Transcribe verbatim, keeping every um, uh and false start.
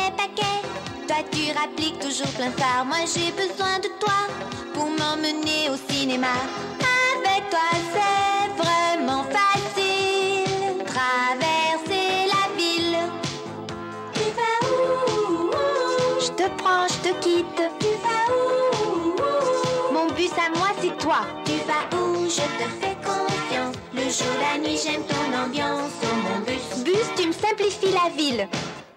mes paquets. Toi tu rappliques toujours plein de phares. Moi j'ai besoin de toi pour m'emmener au cinéma. Avec toi c'est vraiment facile, traverser la ville. Tu vas où? Je te prends, je te quitte. Tu vas où? Mon bus à moi c'est toi. Tu vas où? Je te fais confiance. Le jour, la nuit, j'aime ton ambiance. Oh mon bus. Bus, tu me simplifies la ville.